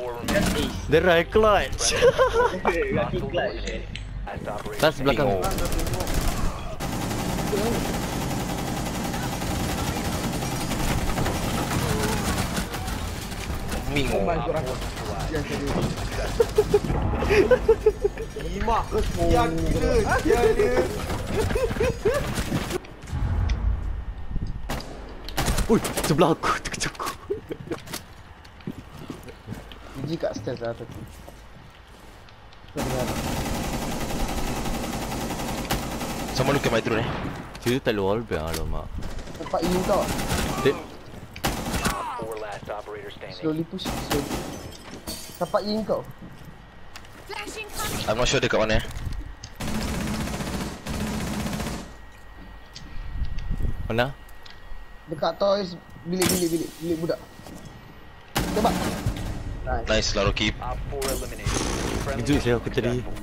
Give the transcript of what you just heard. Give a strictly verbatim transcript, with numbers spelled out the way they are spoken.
The right clutch. Tas belakang. Bingung. Lima. Yang gila. Yang dia. Ui, sebelah aku, terkejut aku. Biji kat stairs lah tu. Someone look at my drone eh. Situ tak ada wallbang, alamak. Tempat you kau. Dia, Slowly push, slowly. Tempat you kau. I'm not sure dia kat mana eh. mana? Dekat toys bilik-bilik bilik bilik budak. Tembak. Nice. Nice lah Rocky. Kejut saya aku tadi.